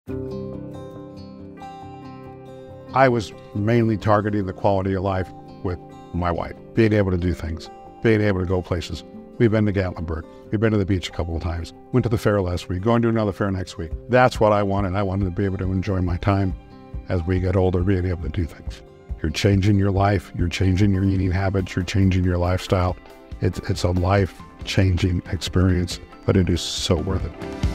I was mainly targeting the quality of life with my wife, being able to do things, being able to go places. We've been to Gatlinburg. We've been to the beach a couple of times. Went to the fair last week, going to another fair next week. That's what I wanted. I wanted to be able to enjoy my time as we get older, being able to do things. You're changing your life. You're changing your eating habits. You're changing your lifestyle. It's a life-changing experience, but it is so worth it.